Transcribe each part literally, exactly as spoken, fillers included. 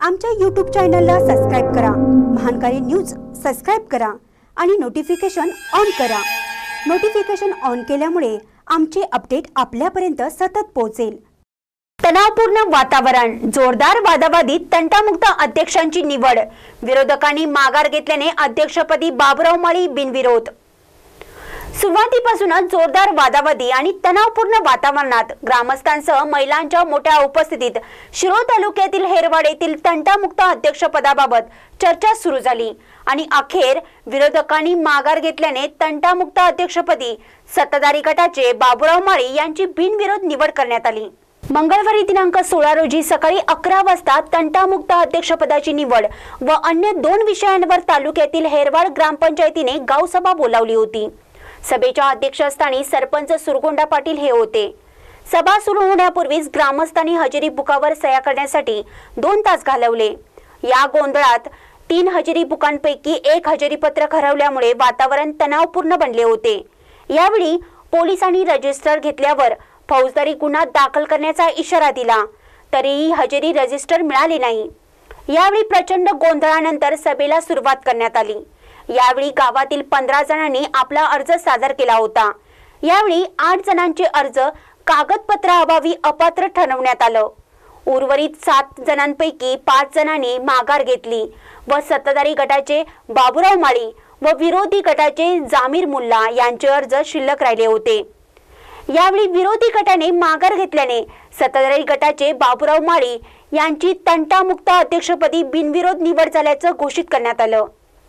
आमच्या यूट्यूब चॅनलला सबस्क्राइब करा, महानकारी न्यूज सबस्क्राइब करा आणि नोटिफिकेशन ऑन करा। नोटिफिकेशन ऑन केल्यामुळे आमचे अपडेट आपल्यापर्यंत सतत पोहोचेल। तणावपूर्ण वातावरण, जोरदार वादावादी तंटामुक्त अध्यक्षांची निवड, विरोधकांनी माघार घेतल्याने अध्यक्षपदी बाबुराव माळी बिनविरोध। सुरुवातीपासूनच जोरदार वादावादी आणि तणावपूर्ण वातावरणात ग्रामस्थांसह महिलांच्या मोठ्या उपस्थितीत शिरोळ तालुक्यातील हेरवाड येथील तंटामुक्त अध्यक्षपदाबाबत चर्चा सुरू झाली आणि अखेर विरोधकांनी माघार घेतल्याने तंटामुक्त अध्यक्षपदी सत्ताधारी गटाचे बाबुराव माळी यांची बिनविरोध निवड करण्यात आली। मंगळवारी दिनांक सोळा रोजी सकाळी अकरा वाजता तंटामुक्त अध्यक्षपदाची निवड व अन्य दोन विषयांवर तालुक्यातील हेरवाड ग्रामपंचायतीने गावसभा बोलावली होती। सभेच्या अध्यक्षस्थानी सरपंच सुरगोंडा पाटील हे होते। सभा सुरू होण्यापूर्वीच ग्रामस्थांनी हजेरी बुकावर सह्या करण्यासाठी दोन तास घालवले। या गोंधळात तीन हजेरी बुकांपैकी एक हजेरी पत्रक हरवल्यामुळे वातावरण तणावपूर्ण बनले होते। यावेळी पोलिसांनी रजिस्टर घेतल्यावर फौजदारी गुन्हा दाखल करण्याचा इशारा दिला, तरीही हजेरी रजिस्टर मिळाले नाही। यावेळी प्रचंड गोंधळानंतर सभेला सुरुवात करण्यात आली। यावेळी गावातील पंधरा जणांनी आपला अर्ज सादर केला होता। यावेळी आठ जणांचे अर्ज कागदपत्राअभावी अपात्र ठरवण्यात आलं। उर्वरित सात जणांपैकी पाच जणांनी माघार घेतली व सत्ताधारी गटाचे बाबुराव माळी व विरोधी गटाचे जामीर मुल्ला यांचे अर्ज शिल्लक राहिले होते। यावेळी विरोधी गटाने माघार घेतल्याने सत्ताधारी गटाचे बाबुराव माळी यांची तंटामुक्त अध्यक्षपदी बिनविरोध निवड झाल्याचं घोषित करण्यात आलं।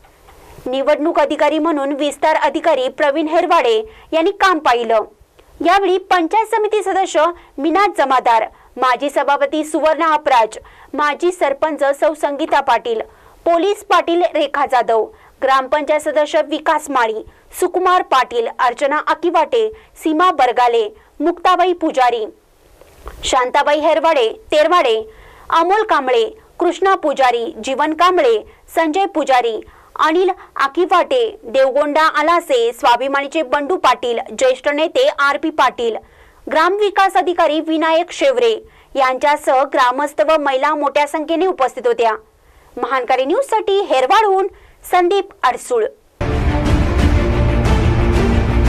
निवडणूक अधिकारी म्हणून विस्तार अधिकारी प्रवीण हेरवाडे यांनी काम पाहिलं। यावेळी पंचायत समिती सदस्य मीनात जमादार, माजी सभापती सुवर्ण अपराज, माजी सरपंच सौ संगीता पाटील, पोलीस पाटील रेखा जाधव, ग्रामपंचायत सदस्य विकास माळी, सुकुमार पाटील, अर्चना अकिवाटे, सीमा बरगाले, मुक्ताबाई पुजारी, शांताबाई हेरवाडे तेरवाडे, अमोल कांबळे, कृष्णा पुजारी, जीवन कांबळे, संजय पुजारी, अनिल आकिवाटे, देवगोंडा आलासे, स्वाभिमानीचे बंडू पाटील, ज्येष्ठ नेते आर पी पाटील, ग्रामविकास अधिकारी विनायक शेवरे यांच्यासह ग्रामस्थ व महिला मोठ्या संख्येने उपस्थित होत्या। महानकारी न्यूज साठी हेरवाडहून संदीप अडसूळ।